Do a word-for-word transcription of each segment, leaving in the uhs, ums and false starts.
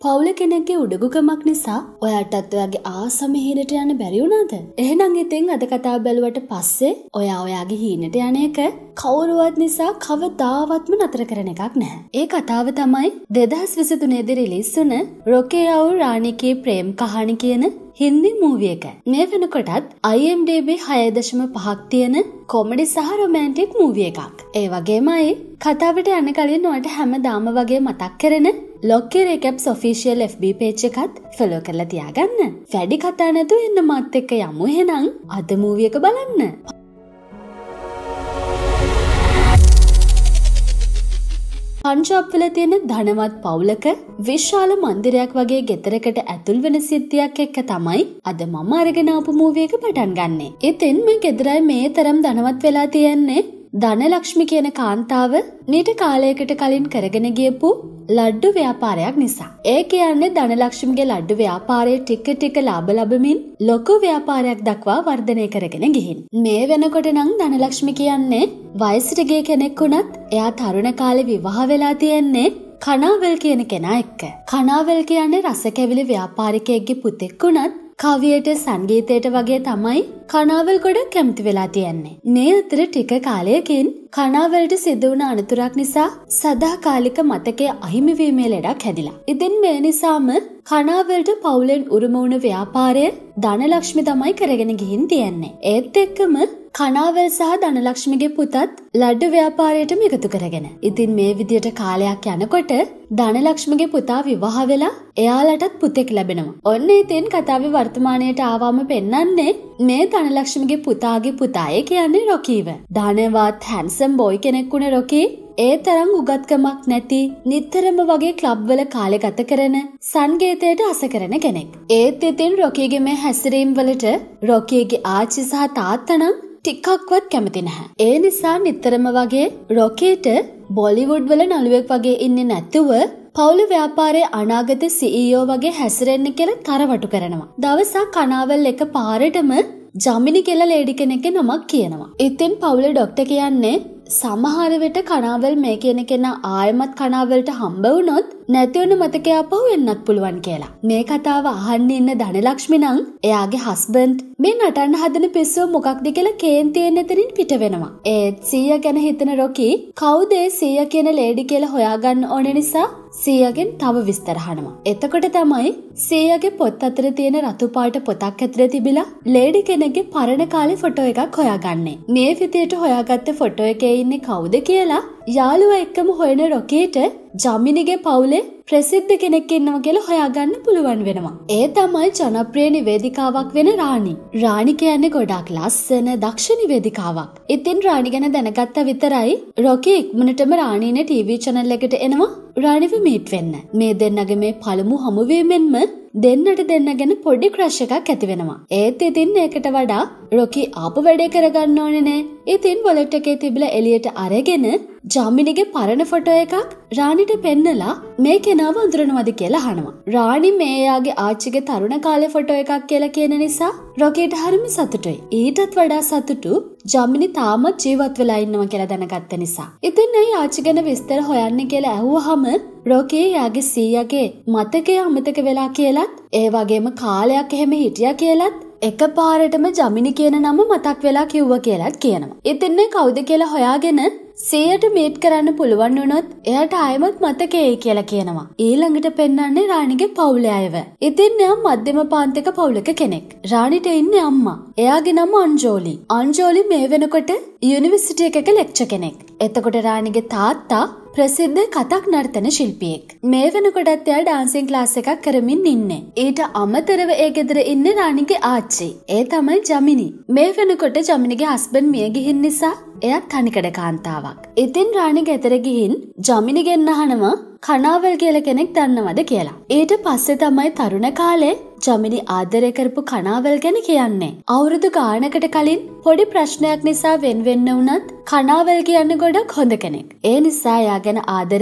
පවුල කෙනෙක්ගේ උඩගුකමක් නිසා ඔයාටත් ඔයාගේ ආසම හීනට යන්න බැරි වුණාද? එහෙනම් ඉතින් අද කතාව බැලුවට පස්සේ ඔයා ඔයාගේ හීනට යන එක කවුරුවත් නිසා කවදාවත්ම නතර කරන එකක් නැහැ. ඒ කතාව තමයි දෙදහස් විසිතුනේ දී රිලීස් වුණ රොකේ और रानी की प्रेम कहानी කියන හින්දි මූවි එක. මේ වෙනකොටත් I M D B හය දශම පහක් තියෙන කොමඩි සහ රොමැන්ටික් මූවි එකක්. ඒ වගේමයි කතාවට යන්න කලින් ඔයාලට හැමදාම වගේ මතක් කරන ලොක්කේ recaps official F B page එකත් ෆලෝ කරලා තියාගන්න. වැඩි කතා නැතුව එන්න මාත් එක්ක යමු එහෙනම් අද මූවි එක බලන්න. පංජාබ් වල තියෙන ධනවත් පවුලක විශාල මන්දිරයක් වගේ ගෙදරකට ඇතුල් වෙන සිද්ධියක් එක්ක තමයි අද මම අරගෙන ආපු මූවි එක පටන් ගන්නෙ. ඉතින් මේ ගෙදරයි මේ තරම් ධනවත් වෙලා තියෙන්නේ ධනලක්ෂ්මි කියන කාන්තාව නීට කාලයකට කලින් කරගෙන ගියපු ලඩ්ඩු ව්‍යාපාරයක් නිසා. ඒ කියන්නේ ධනලක්ෂ්මිගේ ලඩ්ඩු ව්‍යාපාරයේ ටික ටික ලාභ ලැබමින් ලොකු ව්‍යාපාරයක් දක්වා වර්ධනය කරගෙන ගිහින්. මේ වෙනකොට නම් ධනලක්ෂ්මි කියන්නේ වයසට ගිය කෙනෙක් වුණත් එයා තරුණ කාලේ විවාහ වෙලා තියෙන්නේ කනාවල් කියන කෙනා එක්ක. කනාවල් කියන්නේ රස කැවිලි ව්‍යාපාරිකයෙක්ගේ පුතෙක් වුණත් කවියට සංගීතයට වගේ තමයි කනාවල් ගොඩක් කැමති වෙලා තියෙන්නේ. මේ අතර ටික කාලයකින් කනාවල්ට සිදු වුණ අනතුරක් නිසා සදාකාලික මතකයේ අහිමි වීමේ ලෙඩක් හැදිලා. ඉතින් මේ නිසාම කනාවල්ට පවුලෙන් උරුම වුණ ව්‍යාපාරය ධනලක්ෂ්මි තමයි කරගෙන ගිහින් තියෙන්නේ. ඒත් එක්කම කනාවල් සහ ධනලක්ෂ්මිගේ පුතත් ලඩ්ඩු ව්‍යාපාරයටම එකතු කරගෙන. ඉතින් මේ විදියට කාලයක් යනකොට ධනලක්ෂ්මිගේ පුතා විවාහ වෙලා එයාලටත් පුතෙක් ලැබෙනවා. ඔන්න ඉතින් කතාවේ වර්තමානයට ආවම පෙන්නන්නේ මේ ධනලක්ෂ්මිගේ පුතාගේ පුතා. ඒ කියන්නේ රොකීව. ධනවත් හැන්සම් බොයි කෙනෙක් වුණ රොකී ඒ තරම් උගත්කමක් නැති නිතරම වගේ ක්ලබ් වල කාලය ගත කරන සංගීතයට ආස කරන කෙනෙක්. ඒත් ඉතින් රොකීගේ මේ හැසිරීම් වලට රොකීගේ ආච්චි සහ තාත්තා නම් ටිකක්වත් කැමති නැහැ. ඒ නිසා නිතරම වගේ රොකීට බොලිවුඩ් වල නළුවෙක් වගේ ඉන්නේ නැතුව පවුල ව්‍යාපාරයේ අනාගත C E O වගේ හැසිරෙන්න කියලා තරවටු කරනවා. දවසක් කනාවල් එක පාරටම ජමිනි කියලා ලේඩි කෙනෙක්ගේ නමක් කියනවා. ඉතින් පවුලේ ડોක්ටර් කියන්නේ සමහර විට කනාවල් මේ කියන කෙනා ආයමත් කනාවල්ට හම්බ වුණොත් නැති වෙන මතකය ආපහු එන්නත් පුළුවන් කියලා. මේ කතාව අහන්න ඉන්න ධනලක්ෂ්මි නම් එයාගේ හස්බන්ඩ් මේ නටන්න හදන පිස්සුව මොකක්ද කියලා කේන්තියෙන් එතනින් පිට වෙනවා. ඒත් සීයා ගැන හිතන රොකී කවුද ඒ සීයා කියන ලේඩි කියලා හොයාගන්න ඕන නිසා සීයාගෙන් තව විස්තර අහනවා. එතකොට තමයි සීයාගේ පොත් අතර තියෙන රතු පාට පොතක් ඇතුලේ තිබිලා ලේඩි කෙනෙක්ගේ පරණ කාලේ ෆොටෝ එකක් හොයාගන්නේ. මේ විදියට හොයාගත්ත ෆොටෝ එකේ ඉන්නේ කවුද කියලා යාළුවා එක්කම හොයන රොකීට ජමිනිගේ පවුලේ ප්‍රසිද්ධ කෙනෙක් ඉන්නවා කියලා හොයාගන්න පුළුවන් වෙනවා. ඒ තමයි ජනප්‍රිය නිවේදිකාවක් වෙන රාණි. රාණි කියන්නේ ගොඩක් ලස්සන දක්ෂ නිවේදිකාවක්. ඉතින් රාණි ගැන දැනගත්ත විතරයි රොකී ඉක්මනටම රාණිනේ ටීවී channel එකට එනවා රාණිව මීට් වෙන්න. මේ දෙන්නගේ මේ පළමු හමුවීමෙන්ම දෙන්නට දෙන්න ගැන පොඩි ක්‍රෂ් එකක් ඇති වෙනවා. ඒත් ඉතින් ඒකට වඩා රොකී ආපු වැඩේ කරගන්න ඕනේ නේ. ඉතින් වොලට් එකේ තිබිලා එළියට අරගෙන ජමිනිගේ පරණ ෆොටෝ එකක් රාණිට පෙන්නලා මේ කෙනාව අඳුරනවද කියලා අහනවා. රාණි මේ යාගේ ආච්චිගේ තරුණ කාලේ ෆොටෝ එකක් කියලා කියන නිසා රොකීට හරිම සතුටුයි. ඊටත් වඩා සතුටු ජමිනි තාමත් ජීවත් වෙලා ඉන්නවා කියලා දැනගත්ත නිසා. ඉතින් ඒ ආච්චි ගැන විස්තර හොයන්න කියලා ඇහුවාම රොකී යාගේ සීයාගේ මතකය අමතක වෙලා කියලත් ඒ වගේම කාලයක් එහෙම හිටියා කියලත් එකපාරටම ජමිනි කියන නම මතක් වෙලා කිව්වා කියලාත් කියනවා. ඉතින් මේ කවුද කියලා හොයාගෙන සීයට මීට් කරන්න පුළුවන් වුණොත් එයාට ආයෙමත් මතකෙයි කියලා කියනවා. ඊළඟට පෙන්වන්නේ රාණිගේ පවුලේ අයව. ඉතින් එයා මධ්‍යම පාන්තික පවුලක කෙනෙක්. රාණිට ඉන්නේ අම්මා. එයාගේ නම අංජෝලි. අංජෝලි මේ වෙනකොට යුනිවර්සිටි එකක ලෙක්චර් කෙනෙක්. එතකොට රාණිගේ තාත්තා ප්‍රසිද්ධ කතක් නර්තන ශිල්පියෙක්. මේ වෙනකොටත් එයා ඩාන්සින් ක්ලාස් එකක් කරමින් ඉන්නේ. ඊට අමතරව ඒ ගෙදර ඉන්නේ රාණිගේ ආච්චි. ඒ තමයි ජමිනි. මේ වෙනකොට ජමිනිගේ හස්බන්ඩ් මිය ගිහින් නිසා එයා තනිකඩ කාන්තාවක්. ඉතින් රාණි ගෙදර ගිහින් ජමිනිගෙන් අහනවා කනාවල් කියලා කෙනෙක් දන්නවද කියලා. ඊට පස්සේ තමයි තරුණ කාලේ ජමිනි ආදරය කරපු කනාවල් ගැන කියන්නේ. අවුරුදු ගානකට කලින් පොඩි ප්‍රශ්නයක් නිසා වෙන් වෙන්න වුණත් කනාවල් කියන්නේ ගොඩක් හොඳ කෙනෙක්. ඒ නිසා එයා ගැන ආදරේ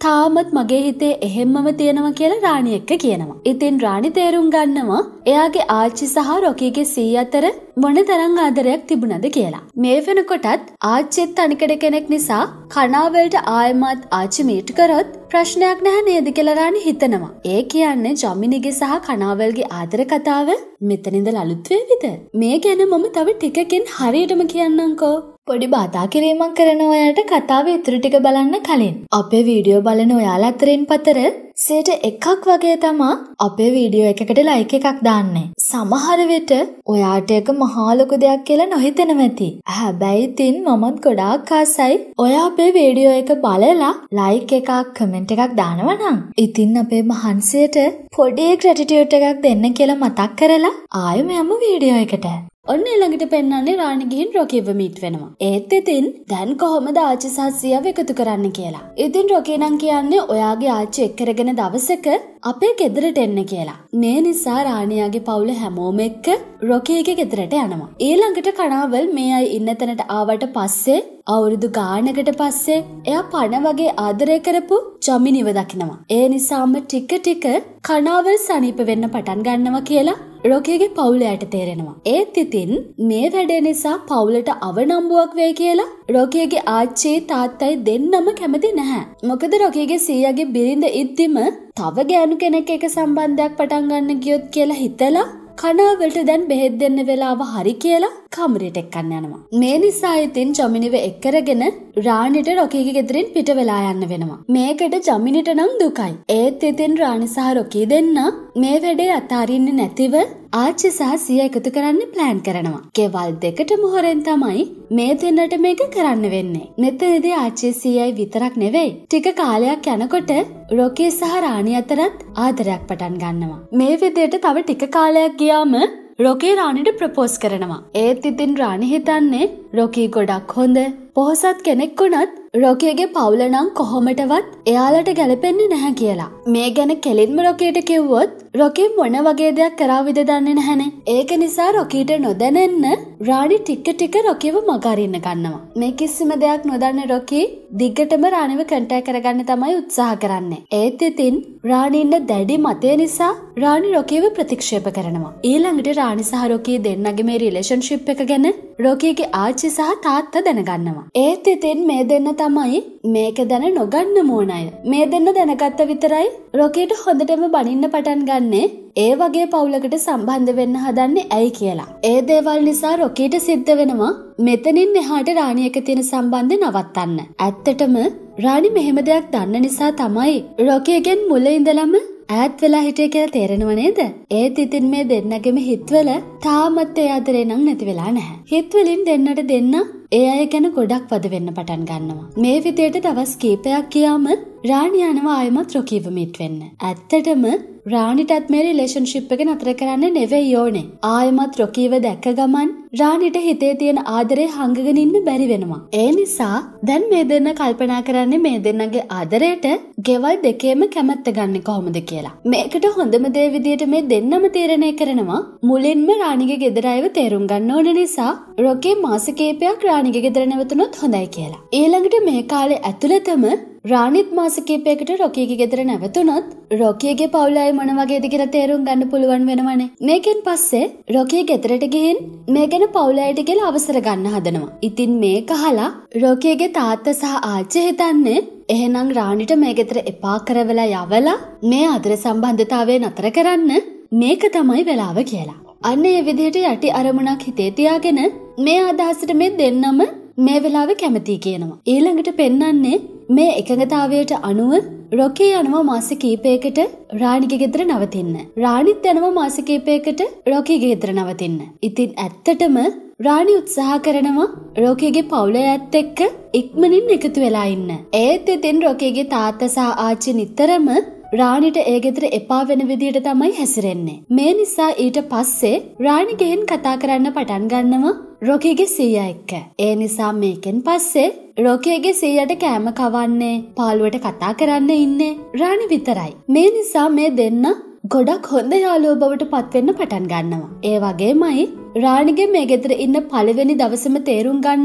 තාමත් මගේ හිතේ එහෙම්මම තියෙනවා කියලා රාණි එක්ක කියනවා. ඉතින් රාණි තේරුම් ගන්නවා එයාගේ ආච්චි සහ රොකීගේ සී අතර මොන තරම් ආදරයක් තිබුණද කියලා. මේ වෙනකොටත් ආච්චිත් තනිකඩ කෙනෙක් නිසා කනාවලට ආයමත් ආච්චි මීට් කරොත් ප්‍රශ්නයක් නැහැ නේද කියලා රාණි හිතනවා. ඒ කියන්නේ ජමිනිගේ සහ කනාවල්ගේ ආදර කතාව මෙතනින්ද අලුත් වේවිද? මේ ගැන මම තව ටිකකින් හරියටම කියන්නම්කෝ. පොඩි බාධා කිරීමක් කරන ඔයාලට කතාවේ ඉතුරු ටික බලන්න කලින් අපේ වීඩියෝ බලන ඔයාලා අතරින් පතර සීට එකක් වගේ තමා අපේ වීඩියෝ එකකට ලයික් එකක් දාන්නේ. සමහර විට ඔයාට ඒක මහා ලොකු දෙයක් කියලා නොහිතෙනවා ඇති. හැබැයි ඉතින් මමත් ගොඩාක් ආසයි ඔයා අපේ වීඩියෝ එක බලලා ලයික් එකක් කමෙන්ට් එකක් දානවා නම්. ඉතින් අපේ මහන්සියට පොඩි ග්‍රැටිටියුඩ් එකක් දෙන්න කියලා මතක් කරලා ආයෙම යමු වීඩියෝ එකට. ඔන්න ඊළඟට පෙන්වන්නේ රාණි ගිහින් රොකීව මීට් වෙනවා. ඒත් ඉතින් දැන් කොහොමද ආච්චි සහ සීයාව එකතු කරන්න කියලා. ඉතින් රොකී නම් කියන්නේ ඔයාගේ ආච්චි එක් කරගෙන දවසක අපේ ගෙදරට එන්න කියලා. මේ නිසා රාණියාගේ පවුල හැමෝම එක්ක රොකීගේ ගෙදරට යනවා. ඊළඟට කනාවල් මේ අය ඉන්න තැනට ආවට පස්සේ අවුරුදු ගානකට පස්සේ එයා පණ වගේ ආදරය කරපු ජමිනිව දකිනවා. ඒ නිසාම ටික ටික කනාවල් සනීප වෙන්න පටන් ගන්නවා කියලා රොකීගේ පවුලයට තේරෙනවා. ඒත් ඉතින් මේ වැඩේ නිසා පවුලට අවනම්බුවක් වෙයි කියලා රොකීගේ ආච්චි තාත්තයි දෙන්නම කැමති නැහැ. මොකද රොකීගේ සීයාගේ බිරිඳ ඉද්දිම තව ගෑනු කෙනෙක් එක්ක සම්බන්ධයක් පටන් ගන්න ගියොත් කියලා හිතලා කනාවලට දැන් බෙහෙත් දෙන්න වෙලාව හරි කියලා කමරේට එක්කන්න යනවා. මේ නිසා ඉතින් ජමිනිව එක්කරගෙන රාණිට රොකීගේ ගෙදරින් පිට වෙලා යන්න වෙනවා. මේකට ජමිනිට නම් දුකයි. ඒත් ඉතින් රාණි සහ රොකී දෙන්න මේ වැඩේ අතාරින්නේ නැතිව ආච්චි සහ සීයා එකතු කරන්න ප්ලෑන් කරනවා. ගෙවල් දෙකටම හොරෙන් තමයි මේ දෙන්නට මේක කරන්න වෙන්නේ. මෙතනදී ආච්චි සීයායි විතරක් නෙවෙයි. ටික කාලයක් යනකොට රොකී සහ රාණි අතරත් ආදරයක් පටන් ගන්නවා. මේ විදිහට තව ටික කාලයක් ගියාම රොකී රාණිට ප්‍රපෝස් කරනවා. ඒත් ඉතින් රාණි හිතන්නේ රොකී ගොඩක් හොඳ පොහොසත් කෙනෙක් වුණත් රොකීගේ පවුල නම් කොහොමටවත් එයාලට ගැලපෙන්නේ නැහැ කියලා. මේ ගැන කෙලින්ම රොකීට කිව්වොත් රොකී මොන වගේ දෙයක් කරාවිද දන්නේ නැහනේ. ඒක නිසා රොකීට නොදැනෙන්න රාණි ටික ටික රොකීව මගහරින්න ගන්නවා. මේ කිසිම දෙයක් නොදන්න රොකී දිගටම රාණිව කන්ටැක්ට් කරගන්න තමයි උත්සාහ කරන්නේ. ඒත් ඉතින් රාණි ඉන්න දැඩි මතය නිසා රාණි රොකීව ප්‍රතික්ෂේප කරනවා. ඊළඟට රාණි සහ රොකී දෙන්නගේ මේ රිලේෂන්ෂිප් එක ගැන රොකීගේ ආච්චි සහ තාත්තා දැනගන්නවා. ඒත් ඉතින් මේ දෙන්න තමයි මේක දැන නොගන්න මොන අය. මේ දෙන්න දැනගත්ත විතරයි රොකීට හොඳටම බනින්න පටන් ගන්නේ ඒ වගේ පවුලකට සම්බන්ධ වෙන්න හදන්නේ ඇයි කියලා. ඒ දේවල් නිසා රොකීට සිද්ධ වෙනවා මෙතනින් එහාට රාණි එක තියෙන සම්බන්ධය නවත්තන්න. ඇත්තටම රාණි මෙහෙම දෙයක් දන්න නිසා තමයි රොකීගෙන් මුල ඉඳලම ඈත් වෙලා හිටිය කියලා තේරෙනව නේද? ඒත් ඉතින් මේ දෙන්නගෙම හිතවල තාමත් ඒ ආදරේ නම් නැති වෙලා නැහැ. හිතවලින් දෙන්නට දෙන්න ඒ අය ගැන ගොඩක් වද වෙන්න පටන් ගන්නවා. මේ විදියට දවස් කීපයක් ගියාම රාණි යනවා ආයෙමත් රොකීව මීට් වෙන්න. ඇත්තටම රාණිටත් මේ රිලේෂන්ෂිප් එක නතර කරන්න නෙවෙයි ඕනේ. ආයෙමත් රොකීව දැක්ක ගමන් රාණිට හිතේ තියෙන ආදරේ හංගගෙන ඉන්න බැරි වෙනවා. ඒ නිසා දැන් මේ දෙන්න කල්පනා කරන්නේ මේ දෙන්නගේ ආදරයට ගෙවල් දෙකේම කැමැත්ත ගන්න කොහොමද කියලා. මේකට හොඳම දේ විදියට මේ දෙන්නම තීරණය කරනවා මුලින්ම රාණිගේ ගෙදර අයව තේරුම් ගන්න ඕන නිසා රොකී මාස කිහිපයක් රාණිගේ ගෙදර නැවතුනොත් හොඳයි කියලා. ඊළඟට මේ කාලේ ඇතුළතම රාණිත් මාස කිහිපයකට රොකීගේ ගෙදර නැවතුනොත් රොකීගේ පවුල අය මොන වගේද කියලා තේරුම් ගන්න පුළුවන් වෙනවනේ. මේකෙන් පස්සේ රොකී ගෙදරට ගිහින් මේ ගැන පවුල අයට කියලා අවසර ගන්න හදනවා. ඉතින් මේක අහලා රොකීගේ තාත්තා සහ ආච්චි හිතන්නේ එහෙනම් රාණිට මේ ගෙදර එපා කරවලා යවලා මේ ආදර සම්බන්ධතාවය නතර කරන්න මේක තමයි වෙලාව කියලා. අන්න ඒ විදිහට යටි අරමුණක් හිතේ තියාගෙන මේ අදහසට මේ දෙන්නම මේ වෙලාවේ කැමති කියනවා. ඊළඟට පෙන්වන්නේ මේ එකඟතාවයට අනුව රොකී යනවා මාස කිහිපයකට රාණිගේ ගෙදර නවතින්න. රාණිත් යනවා මාස කිහිපයකට රොකීගේ ගෙදර නවතින්න. ඉතින් ඇත්තටම රාණි උත්සාහ කරනවා රොකීගේ පවුලයත් එක්ක ඉක්මනින් එකතු වෙලා ඉන්න. ඒත් ඉතින් රොකීගේ තාත්තා සහ ආච්චි නිතරම රාණිට ඒ ගෙදර එපා වෙන විදියට තමයි හැසිරෙන්නේ. මේ නිසා ඊට පස්සේ රාණි ගෙන් කතා කරන්න පටන් ගන්නවා රොකීගේ සීයා එක්ක. ඒ නිසා මේකෙන් පස්සේ රොකීගේ සීයාට කෑම කවන්නේ පාළුවට කතා කරන්න ඉන්නේ රාණි විතරයි. මේ නිසා මේ දෙන්න ගොඩක් හොඳ යාළුවෝ බවට පත් වෙන්න පටන් ගන්නවා. ඒ වගේමයි රාණිගේ මේ ගෙදර ඉන්න පළවෙනි දවසේම තේරුම් ගන්නවා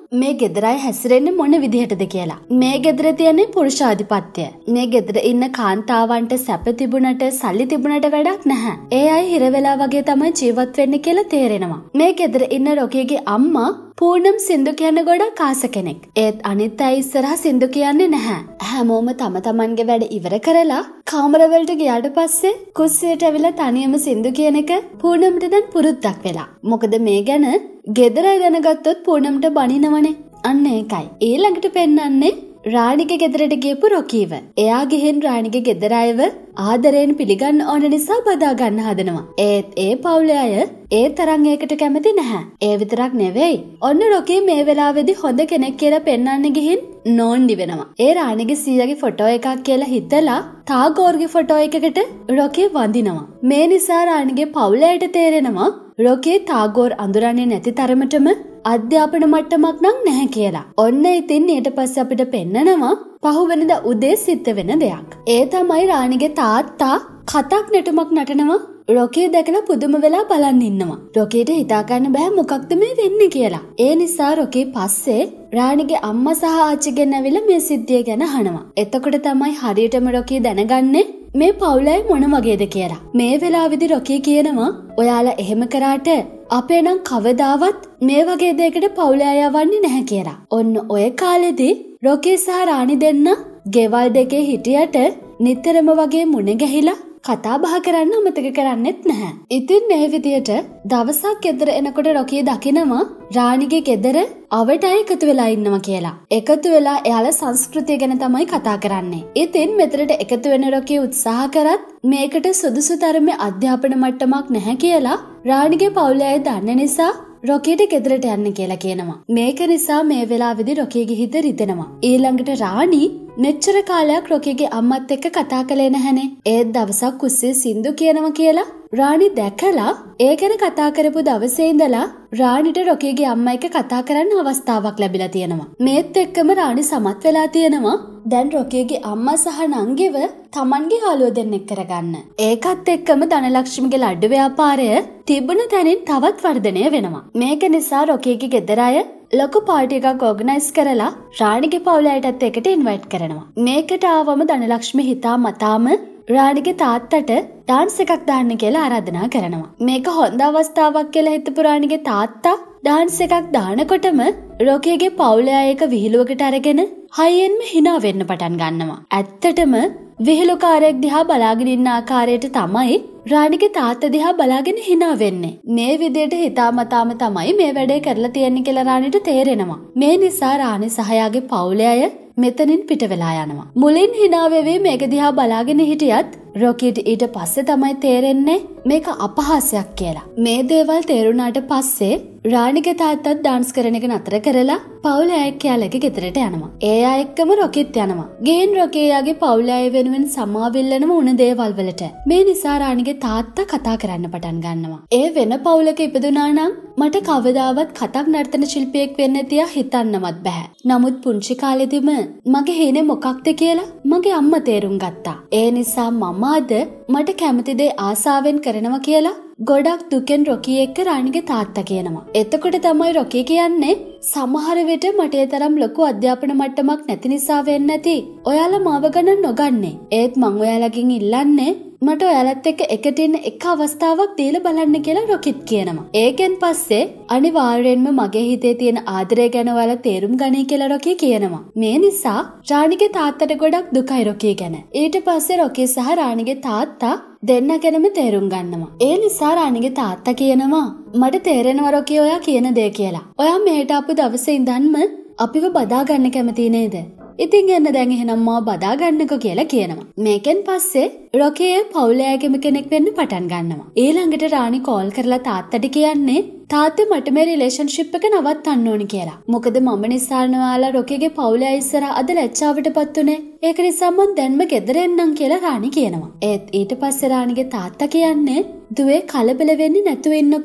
මේ ගෙදරයි හැසිරෙන්නේ මොන විදිහටද කියලා. මේ ගෙදර තියෙන්නේ පුරුෂාධිපත්‍යය. මේ ගෙදර ඉන්න කාන්තාවන්ට සැප තිබුණට සල්ලි තිබුණට වැඩක් නැහැ. ඒ අය හිර වෙලා වගේ තමයි ජීවත් වෙන්නේ කියලා තේරෙනවා. මේ ගෙදර ඉන්න රොකීගේ අම්මා පූර්ණම් සින්දු කියන්න ගොඩක් ආස කෙනෙක්. ඒත් අනිත් අය ඉස්සරහා සින්දු කියන්නේ නැහැ. හැමෝම තම තමන්ගේ වැඩ ඉවර කරලා කාමරවලට ගියාට පස්සේ කුස්සියට ඇවිල්ලා තනියම සින්දු කියන එක පූර්ණම්ට දැන් පුරුද්දක් වෙලා. මොකද මේ ගැන ගෙදර දැනගත්තොත් පූර්ණම්ට බනිනවනේ. අන්න ඒකයි. ඊළඟට පෙන්වන්නේ රාණිගේ ගෙදරට ගියපු රොකීව. එයා ගිහින් රාණිගේ ගෙදර අයව ආදරයෙන් පිළිගන්න ඕන නිසා බදා ගන්න හදනවා. ඒත් ඒ පවුලේ අය ඒ තරම් ඒකට කැමති නැහැ. ඒ විතරක් නෙවෙයි. ඔන්න රොකී මේ වෙලාවේදී හොඳ කෙනෙක් කියලා පෙන්වන්න ගිහින් නෝන්ඩි වෙනවා. ඒ රාණිගේ සීයාගේ ෆොටෝ එකක් කියලා හිතලා තාගෝර්ගේ ෆොටෝ එකකට රොකී වඳිනවා. මේ නිසා රාණිගේ පවුලයට තේරෙනවා රොකී තාගෝර් අඳුරන්නේ නැති තරමටම අධ්‍යාපන මට්ටමක් නම් නැහැ කියලා. ඔන්න ඉතින් ඊට පස්සේ අපිට පෙන්නනවා පහුවෙනිදා උදේ සිද්ධ වෙන දෙයක්. ඒ තමයි රාණිගේ තාත්තා කතක් නටුමක් නටනවා. රොකී දැකලා පුදුම වෙලා බලන් ඉන්නවා. රොකීට හිතා ගන්න බෑ මොකක්ද මේ වෙන්නේ කියලා. ඒ නිසා රොකී පස්සේ රාණිගේ අම්මා සහ ආච්චිගෙන් ඇවිල්ලා මේ සිද්ධිය ගැන අහනවා. එතකොට තමයි හරියටම රොකී දැනගන්නේ මේ පවුලයි මොන වගේද කියලා. මේ වෙලාවේදී රොකී කියනවා ඔයාලා එහෙම කරාට අපේ නම් කවදාවත් මේ වගේ දෙයකට පවුලේ අය යවන්නේ නැහැ කියලා. ඔන්න ඔය කාලෙදී රොකී සහ රාණි දෙන්න ගෙවල් දෙකේ හිටියට නිතරම වගේ මුණ ගැහිලා කතා බහ කරන්න අමතක කරන්නෙත් නැහැ. ඉතින් මේ විදියට දවසක් ගෙදර එනකොට රොකී දකිනවා රාණිගේ ගෙදර අවටයි එකතු වෙලා ඉන්නවා කියලා. එකතු වෙලා එයාලා සංස්කෘතිය ගැන තමයි කතා කරන්නේ. ඉතින් මෙතනට එකතු වෙන රොකී උත්සාහ කරත් මේකට සුදුසු තරමේ අධ්‍යාපන මට්ටමක් නැහැ කියලා රාණිගේ පවුලේ අය දන්න නිසා රොකීට ගෙදරට යන්න කියලා කියනවා. මේක නිසා මේ වෙලාවේදී රොකීගේ හිත රිදෙනවා. ඊළඟට රාණි මෙච්චර කාලයක් රොකීගේ අම්මත් එක්ක කතා කළේ නැහනේ. ඒත් දවසක් කුස්සියේ සින්දු කියනවා කියලා රාණි දැකලා ඒ ගැන කතා කරපු දවසේ ඉඳලා රාණිට රොකීගේ අම්මා එක්ක කතා කරන්න අවස්ථාවක් ලැබිලා තියෙනවා. මේත් එක්කම රාණි සමත් වෙලා තියෙනවා දැන් රොකීගේ අම්මා සහ නංගිව තමන්ගේ යාළුවෝ දෙන්නෙක් කරගන්න. ඒකත් එක්කම ධනලක්ෂ්මිගේ ලඩු ව්‍යාපාරය තිබුණ තැනින් තවත් වර්ධනය වෙනවා. මේක නිසා රොකීගේ ගෙදර අය ලොකු පාටි එකක් ඕගනයිස් කරලා රාණිගේ පවුලයටත් එකට ඉන්වයිට් කරනවා. මේකට ආවම ධනලක්ෂ්මි හිතා මතාම රාණිගේ තාත්තට ඩාන්ස් එකක් දාන්න කියලා ආරාධනා කරනවා. මේක හොඳ අවස්ථාවක් කියලා හිතපු රාණිගේ තාත්තා ඩාන්ස් එකක් දානකොටම රොකීගේ පවුලේ අය එක විහිළුවකට අරගෙන හයියෙන්ම hina වෙන්න පටන් ගන්නවා. ඇත්තටම විහිළුකාරයෙක් දිහා බලාගෙන ඉන්න ආකාරයට තමයි රාණිගේ තාත්තා දිහා බලාගෙන hina වෙන්නේ. මේ විදියට හිතාමතාම තමයි මේ වැඩේ කරලා තියෙන්නේ කියලා රාණිට තේරෙනවා. මේ නිසා රාණි සහ යාගේ පවුලේ අය මෙතනින් පිට වෙලා යනවා. මුලින් hina වෙවි මේක දිහා බලාගෙන හිටියත් රොකීට ඊට පස්සේ තමයි තේරෙන්නේ මේක අපහාසයක් කියලා. මේ දේවල් තේරුණාට පස්සේ රාණිගේ තාත්තත් ඩාන්ස් කරන එක නතර කරලා පවුලේ අය එක්කයාලගේ ගෙදරට යනවා. ඒ අය එක්කම රොකීත් යනවා. ගේන් රොකී යාගේ පවුලේ අය වෙනුවෙන් සමාවිල්ලනම උන දේවල් වලට. මේ නිසා රාණිගේ තාත්තා කතා කරන්න පටන් ගන්නවා. ඒ වෙන පවුලක ඉපදුනා නම් මට කවදාවත් කතක් නර්තන ශිල්පියෙක් වෙන්න තියා හිතන්නවත් බෑ. නමුත් පුංචි කාලෙදිම මගේ හේනේ මොකක්ද කියලා මගේ අම්මා තේරුම් ගත්තා. ඒ නිසා මම අද මට කැමති දේ ආසාවෙන් කරනවා කියලා ගොඩක් දුකෙන් රොකී එක්ක රාණිගේ තාත්තා කියනවා. එතකොට තමයි රොකී කියන්නේ සමහර විට මට ඒ තරම් ලොකු අධ්‍යාපන මට්ටමක් නැති නිසා වෙන්නේ නැති. ඔයාලා මාව ගණන් නොගන්නේ. ඒත් මං ඔයාලගෙන් ඉල්ලන්නේ මට ඔයාලත් එක්ක එකට ඉන්න එක අවස්ථාවක් දීලා බලන්න කියලා රොකිත් කියනවා. ඒකෙන් පස්සේ අනිවාර්යෙන්ම මගේ හිතේ තියෙන ආදරය ගැන ඔයාලා තේරුම් ගනී කියලා රොකී කියනවා. මේ නිසා රාණිගේ තාත්තට ගොඩක් දුකයි රොකී ගැන. ඊට පස්සේ රොකී සහ රාණිගේ තාත්තා දෙන්න ගැනම තේරුම් ගන්නවා. ඒ නිසා රාණිගේ තාත්තා කියනවා මට තේරෙනවා රොකී ඔයා කියන දේ කියලා. ඔයා මෙහෙට ආපු දවසේ ඉඳන්ම අපිව බදා ගන්න කැමති නේද? ඉතින් එන්න දැන් එහෙනම් මාව බදා ගන්නකෝ කියලා කියනවා. මේකෙන් පස්සේ රොකී පවුලෑගෙම කෙනෙක් වෙන්න පටන් ගන්නවා. ඊළඟට රාණි කෝල් කරලා තාත්තට කියන්නේ තාත්තේ මට මේ රිලේෂන්ෂිප් එක නවත්තන්න ඕනි කියලා. මොකද මම නිසා නවාලා රොකීගේ පවුලේ ඉස්සර අද ලැජ්ජාවටපත් උනේ. ඒක නිසා මං දැන්ම ගෙදර එන්නම් කියලා රාණි කියනවා. ඒත් ඊට පස්සේ රාණිගේ තාත්තා කියන්නේ දුවේ කලබල වෙන්නේ නැතුව ඉන්නකෝ.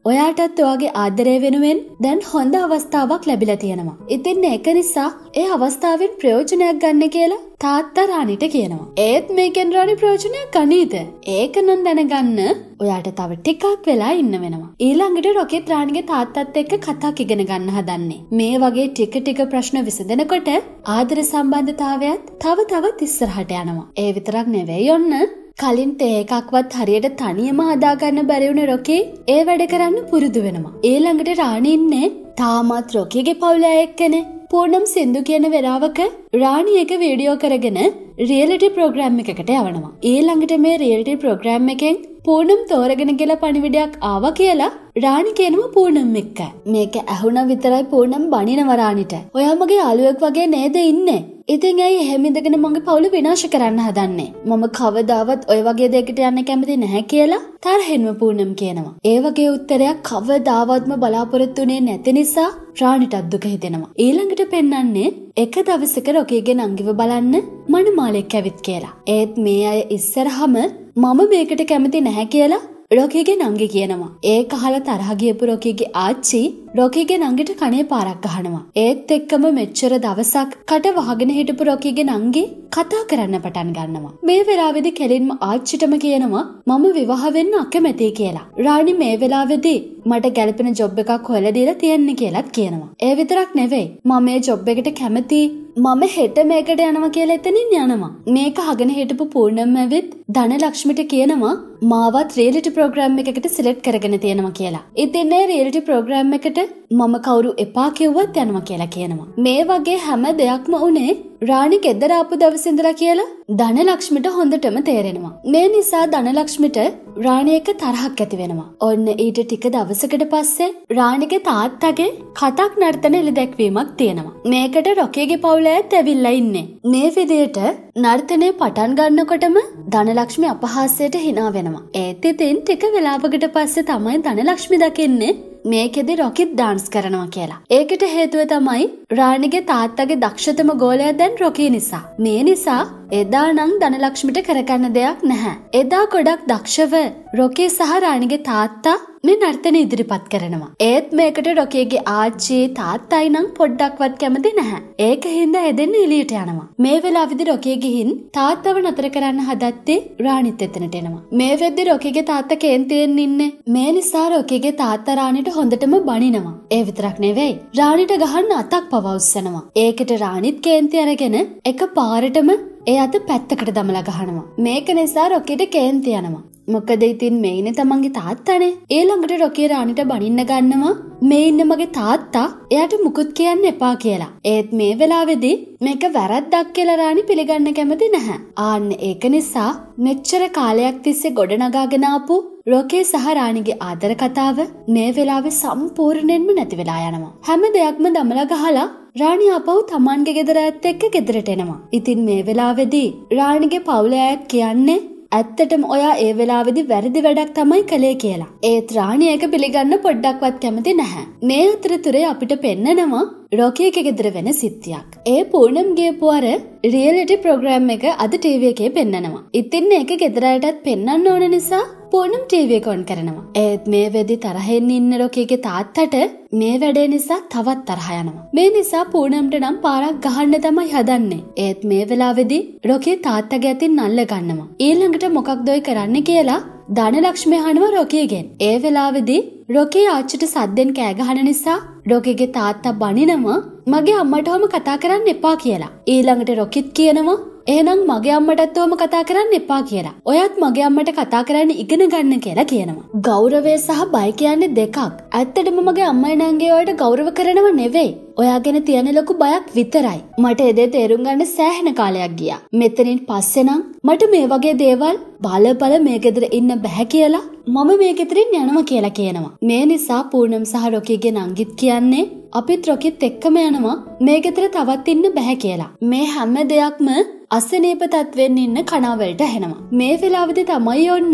ඔයාටත් ඔයාගේ ආදරය වෙනුවෙන් දැන් හොඳ අවස්ථාවක් ලැබිලා තියෙනවා. ඉතින් ඒක නිසා ඒ අවස්ථාවෙන් ප්‍රයෝජනයක් ගන්න කියලා තාත්තා රාණිට කියනවා. ඒත් මේකෙන් රාණි ප්‍රයෝජනයක් ගනීද? ඒක නම් දැනගන්න ඔයාට තව ටිකක් වෙලා ඉන්න වෙනවා. ඊළඟට රොකෙට් රාණිගේ තාත්තත් එක්ක කතාක් ඉගෙන ගන්න හදන්නේ. මේ වගේ ටික ටික ප්‍රශ්න විසඳනකොට ආදර සම්බන්ධතාවයත් තව තවත් ඉස්සරහට යනවා. ඒ විතරක් නෙවෙයි ඔන්න කලින් තේ එකක්වත් හරියට තනියම හදාගන්න බැරි වුණ රොකී ඒ වැඩ කරන්න පුරුදු වෙනවා. ඊළඟට රාණි ඉන්නේ තාමත් රොකීගේ පවුල එක්කනේ. පූර්ණම් සින්දු කියන වෙලාවක රාණි එක වීඩියෝ කරගෙන රියැලිටි ප්‍රෝග්‍රෑම් එකකට යවනවා. ඊළඟට මේ රියැලිටි ප්‍රෝග්‍රෑම් එකෙන් පූර්ණම් තෝරගෙන ගිහලා පණිවිඩයක් ආවා කියලා රාණි කියනවා පූර්ණම් එක්ක. මේක ඇහුණා විතරයි පූර්ණම් බනිනවා රාණිට. ඔයා මගේ යාළුවෙක් වගේ නේද ඉන්නේ? ඉතින් ඇයි එහෙම ඉඳගෙන මගේ පවුල විනාශ කරන්න හදන්නේ? මම කවදාවත් ඔය වගේ දෙයකට යන්න කැමති නැහැ කියලා තරහෙන්ම පූර්ණම් කියනවා. ඒ වගේ උත්තරයක් කවදාවත්ම බලාපොරොත්තු වෙන්නේ නැති නිසා රාණිටත් දුක හිතෙනවා. ඊළඟට පෙන්වන්නේ එක දවසක රොකීගේ නංගිව බලන්න මනමාලෙක් ඇවිත් කියලා. ඒත් මේ අය ඉස්සරහම මම මේකට කැමති නැහැ කියලා රොකීගේ නංගි කියනවා. ඒක අහලා තරහ ගියපු රොකීගේ ආච්චි රොකීගේ නංගිට කනේ පාරක් ගහනවා. ඒත් එක්කම මෙච්චර දවසක් කට වහගෙන හිටපු රොකීගේ නංගි කතා කරන්න පටන් ගන්නවා. මේ වෙලාවේදී කෙලින්ම ආච්චිටම කියනවා මම විවාහ වෙන්න අකමැතියි කියලා. රාණි මේ වෙලාවේදී මට ගැළපෙන ජොබ් එකක් හොයලා දීලා තියෙන්නේ කියලාත් කියනවා. ඒ විතරක් නෙවෙයි මම මේ ජොබ් එකට කැමතියි. මම හෙට මේකට යනවා කියලා එතනින් යනවා. මේක අහගෙන හිටපු පූර්ණම් ඇවිත් ධනලක්ෂ්මිට කියනවා මාවත් රියැලිටි ප්‍රෝග්‍රෑම් එකකට සිලෙක්ට් කරගෙන තියෙනවා කියලා. ඉතින් මේ රියැලිටි ප්‍රෝග්‍රෑම් එකට මම කවුරු එපා කිව්වත් යනවා කියලා කියනවා. මේ වගේ හැම දෙයක්ම උනේ රාණි ගෙදර ආපු දවසේ ඉඳලා කියලා ධනලක්ෂ්මිට හොඳටම තේරෙනවා. මේ නිසා ධනලක්ෂ්මිට රාණි එක්ක තරහක් ඇති වෙනවා. ඔන්න ඊට ටික දවසකට පස්සේ රාණිගේ තාත්තගේ කතක් නර්තන එළිදැක්වීමක් තියෙනවා. මේකට රොකීගේ පවුලයත් ඇවිල්ලා ඉන්නේ. මේ විදිහට නර්තනය පටන් ගන්නකොටම ධනලක්ෂ්මි අපහාසයට hina වෙනවා. ඒත් ඉතින් ටික වෙලාවකට පස්සේ තමයි ධනලක්ෂ්මි දකින්නේ මේකෙදි රොකිත් ඩාන්ස් කරනවා කියලා. ඒකට හේතුව තමයි රාණිගේ තාත්තගේ දක්ෂතම ගෝලයා දැන් රොකී නිසා. මේ නිසා එදා නම් ධනලක්ෂ්මිට කරගන්න දෙයක් නැහැ. එදා ගොඩක් දක්ෂව රොකී සහ රාණිගේ තාත්තා මේ නර්තන ඉදිරිපත් කරනවා. ඒත් මේකට රොකීගේ ආච්චි තාත්තයි නම් පොඩ්ඩක්වත් කැමති නැහැ. ඒක හින්දා එදෙන්න එළියට යනවා. මේ වෙලාවේදී රොකී ගිහින් තාත්තව නතර කරන්න හදත්තේ රාණිත් එතනට එනවා. මේ වෙද්දි රොකීගේ තාත්තා කේන්තියෙන් ඉන්නේ. මේ නිසා රොකීගේ තාත්තා රාණිට හොඳටම බනිනවා. ඒ විතරක් නෙවෙයි රාණිට ගහන්න අතක් පව උස්සනවා. ඒකට රාණිත් කේන්ති අරගෙන එක පාරටම ඒ අත පැත්තකට දමලා ගහනවා. මේක නිසා රොකීට කේන්ති යනවා. මොකද ඉතින් මේ ඉන්නේ තමන්ගේ තාත්තානේ. ඊළඟට රොකී රාණිට බනින්න ගන්නවා මේ ඉන්න මගේ තාත්තා එයාට මුකුත් කියන්න එපා කියලා. ඒත් මේ වෙලාවේදී මේක වැරද්දක් කියලා රාණි පිළිගන්න කැමති නැහැ. ආන්න ඒක නිසා මෙච්චර කාලයක් තිස්සේ ගොඩනගාගෙන ආපු රොකී සහ රාණිගේ ආදර කතාව මේ වෙලාවේ සම්පූර්ණයෙන්ම නැති වෙලා යනවා. හැම දෙයක්ම දමලා ගහලා රාණි ආපහු තමන්ගේ ගෙදර ඇත්ත එක්ක ගෙදරට එනවා. ඉතින් මේ වෙලාවේදී රාණිගේ පවුල අයත් කියන්නේ ඇත්තටම ඔයා ඒ වෙලාවේදී වැරදි වැඩක් තමයි කළේ කියලා. ඒත් රාණි ඒක පිළිගන්න පොඩ්ඩක්වත් කැමති නැහැ. මේ අතරතුරේ අපිට පෙන්නනවා රොකීගේ ගෙදර වෙන සිද්ධියක්. ඒ පූර්ණම් ගියපු අර රියැලිටි ප්‍රෝග්‍රෑම් එක අද ටීවී එකේ පෙන්නනවා. ඉතින් ඒක ගෙදර අයටත් පෙන්වන්න ඕන නිසා පූර්ණම් ටීවී එක ඔන් කරනවා. ඒත් මේ වෙද්දි තරහෙන් ඉන්න රොකීගේ තාත්තට මේ වැඩේ නිසා තවත් තරහ යනවා. මේ නිසා පූර්ණම්ට නම් පාරක් ගහන්න තමයි හදන්නේ. ඒත් මේ වෙලාවේදී රොකී තාත්තගේ අතින් නල්ල ගන්නවා. ඊළඟට මොකක්ද ඔය කරන්න කියලා ධනලක්ෂ්මි අහනවා රොකීගෙන්. ඒ වෙලාවේදී රොකී ආච්චිට සද්දෙන් කෑ ගහන නිසා රොකීගේ තාත්තා බනිනවා මගේ අම්මටම කතා කරන්න එපා කියලා. ඊළඟට රොකිත් කියනවා එහෙනම් මගේ අම්මටත් ඔහම කතා කරන්න එපා කියලා. ඔයත් මගේ අම්මට කතා කරන්න ඉගෙන ගන්න කියලා කියනවා. ගෞරවය සහ බය කියන්නේ දෙකක්. ඇත්තටම මගේ අම්මයි නංගිය ඔයාලට ගෞරව කරනව නෙවෙයි. ඔයාගෙන තියෙන ලොකු බයක් විතරයි. මට එදේ තේරුම් ගන්න සෑහෙන කාලයක් ගියා. මෙතනින් පස්සේ නම් මට මේ වගේ දේවල් බලපල මේ ගෙදර ඉන්න බෑ කියලා මම මේ ගෙදරින් යනවා කියලා කියනවා. මේ නිසා පූර්ණම් සහ රොකීගේ නංගිත් කියන්නේ අපිත් රොකිත් එක්කම යනවා මේ ගෙදර තවත් ඉන්න බෑ කියලා. මේ හැම දෙයක්ම අසනීප තත්වෙන් ඉන්න කණාවලට ඇහෙනවා. මේ වෙලාවේදී තමයි ඔන්න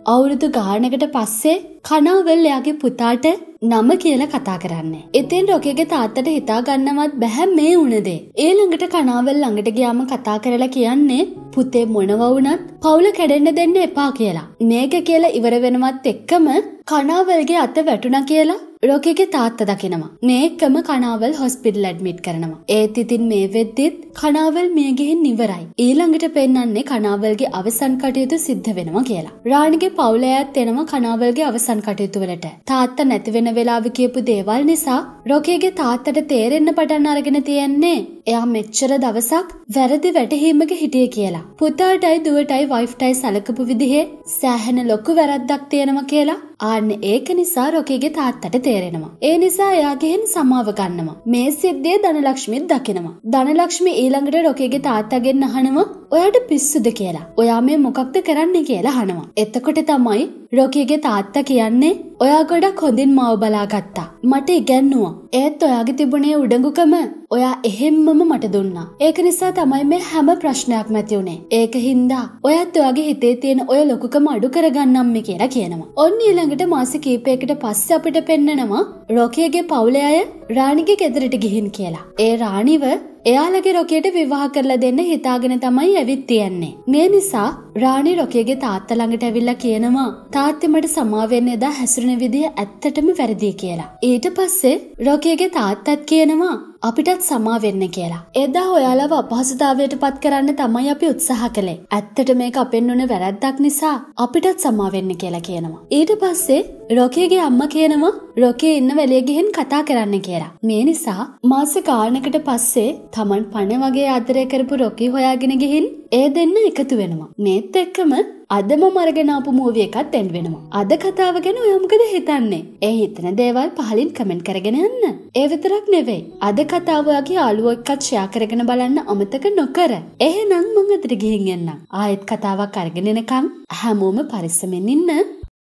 අවුරුදු ගානකට පස්සේ කනාවල් එයාගේ පුතාට නම කියලා කතා කරන්නේ. ඉතින් රොකීගේ තාත්තට හිතා ගන්නවත් බැහැ මේ වුණ දේ. ඊළඟට කනාවල් ළඟට ගියාම කතා කරලා කියන්නේ පුතේ මොනවා වුණත් පවුල කැඩෙන්න දෙන්න එපා කියලා. මේක කියලා ඉවර වෙනවත් එක්කම කනාවල්ගේ අත වැටුණා කියලා රොකීගේ තාත්තා දකිනවා. මේකම කනාවල් හොස්පිටල් ඇඩ්මිට් කරනවා. ඒත් ඉතින් මේ වෙද්දිත් කනාවල් මිය ගිහින් ඉවරයි. ඊළඟට පෙන්නන්නේ කනාවල්ගේ අවසන් කටයුතු සිද්ධ වෙනවා කියලා. රාණිගේ පවුලයත් එනවා කනාවල්ගේ අවසන් කටයුතු වලට. තාත්තා නැති වෙන වෙලාවෙ කියපු දේවල් නිසා රොකීගේ තාත්තට තේරෙන්න පටන් අරගෙන තියෙන්නේ එයා මෙච්චර දවසක් වැරදි වැටහීමක හිටියේ කියලා. පුතාටයි දුවටයි වයිෆ්ටයි සැලකපු විදිහේ සෑහෙන ලොකු වැරද්දක් තියෙනවා කියලා ආන්න ඒක නිසා රොකීගේ තාත්තට තේරෙනවා. ඒ නිසා එයා ගෙන් සමාව ගන්නවා. මේ සිද්ධිය ධනලක්ෂ්මිත් දකිනවා. ධනලක්ෂ්මි ඊළඟට රොකීගේ තාත්තගෙන් අහනවා ඔයාට පිස්සුද කියලා. ඔයා මේ මොකක්ද කරන්නේ කියලා අහනවා. එතකොට තමයි රොකීගේ තාත්තා කියන්නේ ඔයා ගොඩක් හොඳින් මාව බලාගත්තා. මට ඉගැන්නුවා. ඒත් ඔයාගේ තිබුණේ උඩඟුකම ඔයා එහෙම්මම මට දුන්නා. ඒක නිසා තමයි මේ හැම ප්‍රශ්නයක්ම ඇති උනේ. ඒක හින්දා ඔයත් ඔයාගේ හිතේ තියෙන ඔය ලොකුකම අඩු කරගන්නම් මේ කියලා කියනවා. ඔන්න ඊළඟට මාස කීපයකට පස්සේ අපිට පෙන්නනවා රොකීගේ පවුලේ අය රාණිගේ ගෙදරට ගිහින් කියලා. ඒ රාණිව එයාලගේ රොකීට විවාහ කරලා දෙන්න හිතාගෙන තමයි ඇවිත් තියන්නේ. මේ නිසා රාණි රොකීගේ තාත්තා ළඟට ඇවිල්ලා කියනවා තාත්තේ මට සමාව වෙන්න එදා හැසිරෙන විදිය ඇත්තටම වැරදි කියලා. ඊට පස්සේ රොකීගේ තාත්තත් කියනවා අපිටත් සමා වෙන්න කියලා. එදා ඔයාලව අපහසුතාවයට පත් කරන්න තමයි අපි උත්සාහ කළේ. ඇත්තට මේක අපෙන් වුණ වැරද්දක් නිසා අපිටත් සමා වෙන්න කියලා කියනවා. ඊට පස්සේ රොකීගේ අම්මා කියනවා රොකී ඉන්න වෙලේ ගිහින් කතා කරන්න කියලා. මේ නිසා මාස ගානකට පස්සේ තමන් පණ වගේ ආදරය කරපු රොකී හොයාගෙන ගිහින් ඒ දෙන්න එකතු වෙනවා. මේත් එක්කම අදම මරගෙන ආපු මූවි එකක් එන්ඩ් වෙනවා. අද කතාව ගැන ඔයා මොකද හිතන්නේ? ඒ හිතන දේවල් පහලින් කමෙන්ට් කරගෙන යන්න. ඒ විතරක් නෙවෙයි. අද කතාව ඔයාගේ යාළුවෝ එක්කත් ෂෙයා කරගෙන බලන්න අමතක නොකර. එහෙනම් මම අදට ගිහින් එන්නම්. ආයෙත් කතාවක් අරගෙන එනකම් හැමෝම පරිස්සමෙන් ඉන්න.